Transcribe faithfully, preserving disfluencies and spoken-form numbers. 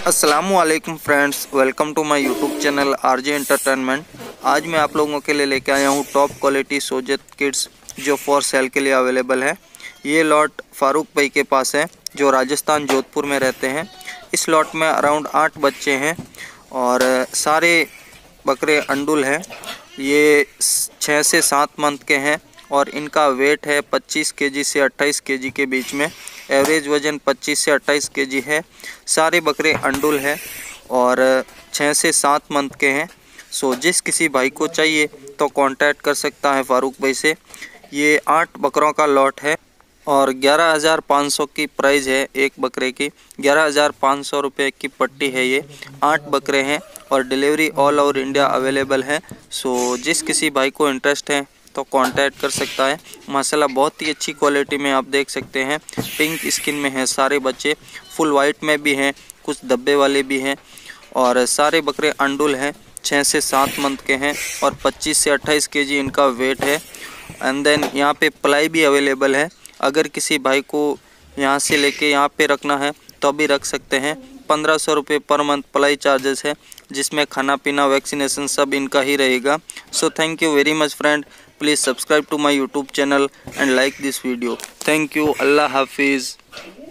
अस्सलामुअलैकुम friends, welcome to my YouTube channel RJ entertainment. आज मैं आप लोगों के लिए लेके आया हूँ टॉप क्वालिटी सोजत किड्स जो फॉर सेल के लिए अवेलेबल है। ये लॉट फारूक भाई के पास है जो राजस्थान जोधपुर में रहते हैं। इस लॉट में अराउंड आठ बच्चे हैं और सारे बकरे अंडुल हैं। ये छः से सात मंथ के हैं और इनका वेट है पच्चीस केजी से अट्ठाईस केजी के बीच में। एवरेज वज़न पच्चीस से अट्ठाईस केजी है। सारे बकरे अंडुल हैं और छः से सात मंथ के हैं। सो जिस किसी भाई को चाहिए तो कांटेक्ट कर सकता है फारूक भाई से। ये आठ बकरों का लॉट है और ग्यारह हज़ार पाँच सौ की प्राइस है एक बकरे की। ग्यारह हज़ार पाँच सौ रुपये की पट्टी है। ये आठ बकरे हैं और delivery all over India available है। सो जिस किसी भाई को इंटरेस्ट है तो कांटेक्ट कर सकता है। माशाल्लाह बहुत ही अच्छी क्वालिटी में आप देख सकते हैं। पिंक स्किन में है सारे बच्चे, फुल वाइट में भी हैं, कुछ धब्बे वाले भी हैं और सारे बकरे अंडुल हैं। छः से सात मंथ के हैं और पच्चीस से अट्ठाईस केजी इनका वेट है। एंड देन यहाँ पे पलाई भी अवेलेबल है। अगर किसी भाई को यहाँ से लेके यहाँ पे रखना है तो भी रख सकते हैं। पंद्रह सौ रुपये पर मंथ पलाई चार्जेस है, जिसमें खाना पीना वैक्सीनेशन सब इनका ही रहेगा। So thank you very much friend. Please subscribe to my YouTube channel and like this video. Thank you. अल्लाह हाफिज़।